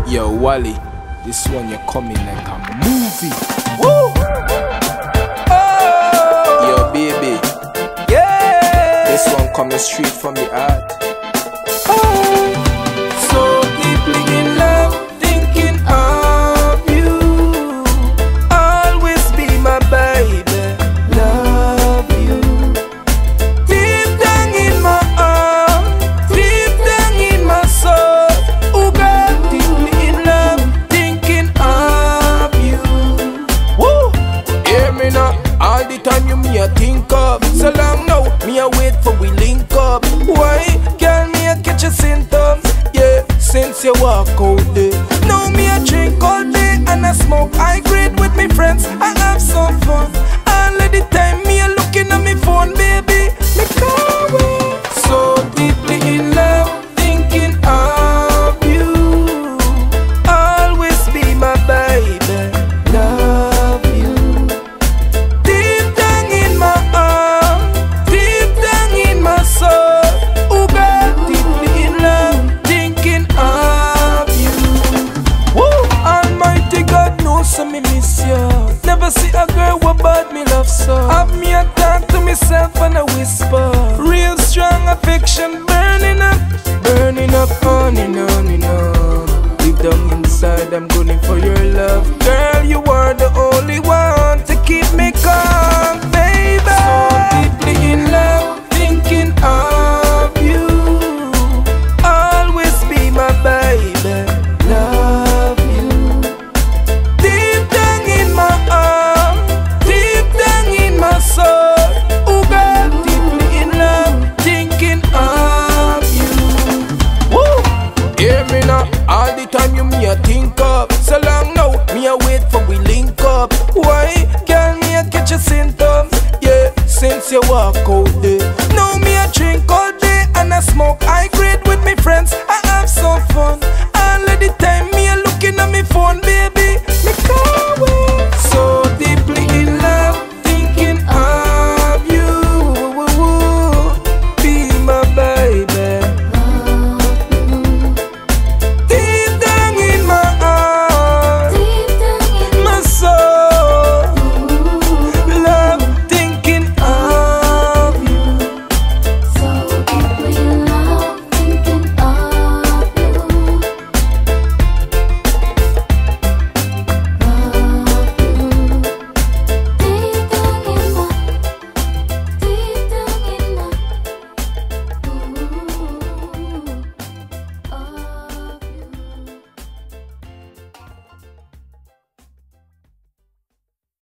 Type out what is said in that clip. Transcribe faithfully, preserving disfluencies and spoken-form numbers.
Yo, Wally, this one you're coming like a movie. Woo! Oh! Yo, baby. Yeah! This one coming straight from the heart. Oh! So deeply in love, thinking of you. Always be my baby, love you. Deep down in my heart, deep down in my soul. Oh God, deeply in love, thinking of you. Woo! Hear me now, all the time you me a think of. So long now, me a wait for we link up. Why? Girl, me a catch your symptoms. Yeah, since you walk out there. Now me a drink all day and I smoke high grade with me friends. I have some fun. All of the time me a looking at me phone, baby. Me can't wait. So deeply in love, thinking of you. Always be my baby, love you. Deep down in my heart, deep down in my soul. Oh God, deeply in love, thinking of you. Woo! Almighty God knows so me miss you. Never see a girl what bad me love so. Have me a talk to myself and a whisper. Real strong affection burning up, burning up on and on and on. Deep down inside I'm gunning for your love. Girl, you are the only one to keep me calm, baby. So deeply in love, thinking of you. Always be my baby, love you. Deep down in my heart, deep down in my soul. Oh God, deeply in love, thinking of you. Woo! Hear me now, all the time you me a think of. So long now, me a wait for we link up. Why? Girl, me a catch your symptoms. Yeah, since you walk out